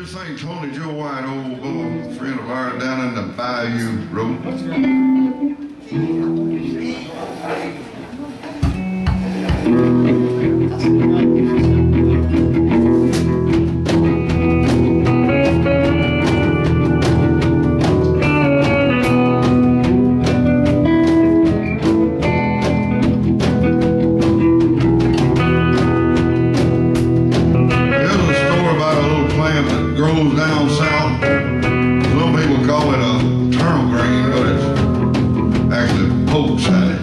This ain't Tony Joe White, old bull, friend of ours down in the Bayou Road. Grows down south. Some people call it a turnip green, but it's actually Polk Salad.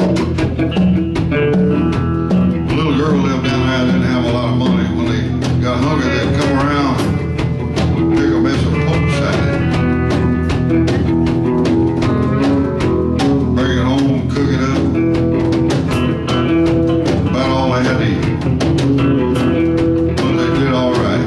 A little girl lived down there that didn't have a lot of money. When they got hungry, they'd come around and pick a mess of Polk Salad. Bring it home, cook it up. About all they had to eat. But they did all right.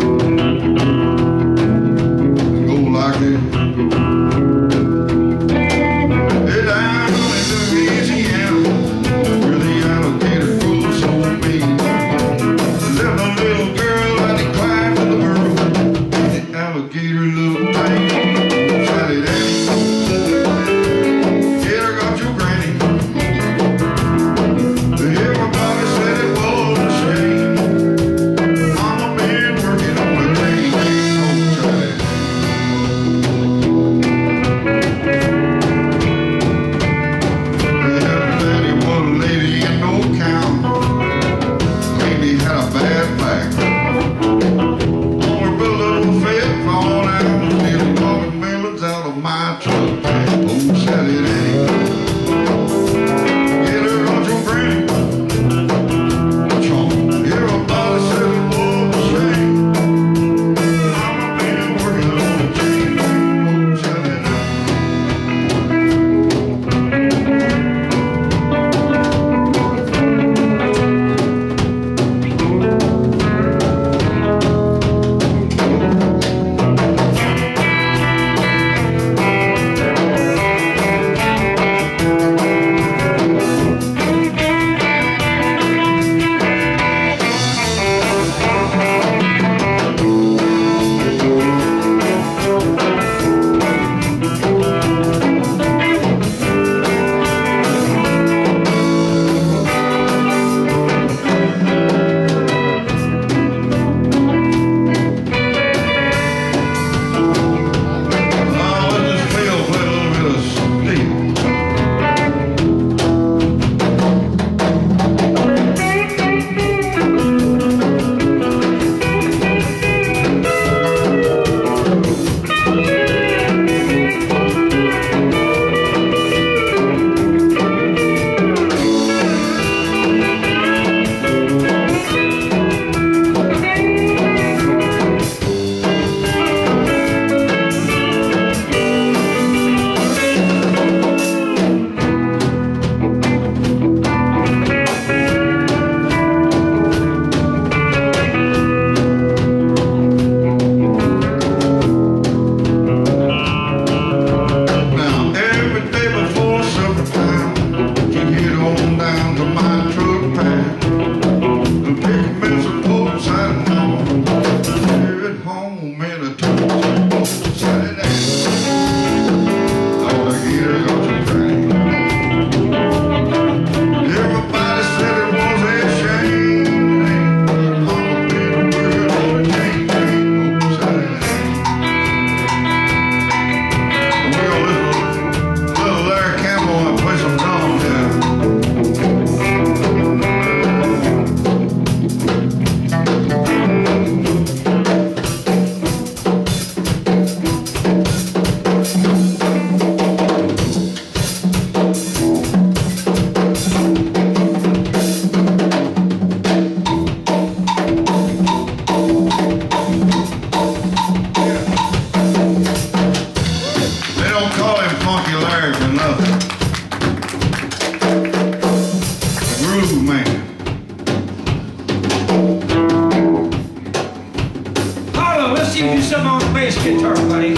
you do something on the bass guitar, buddy.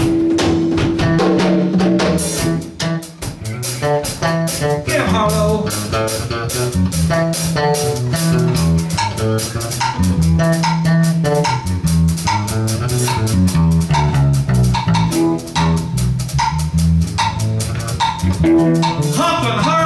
Get him, Harlow. Humping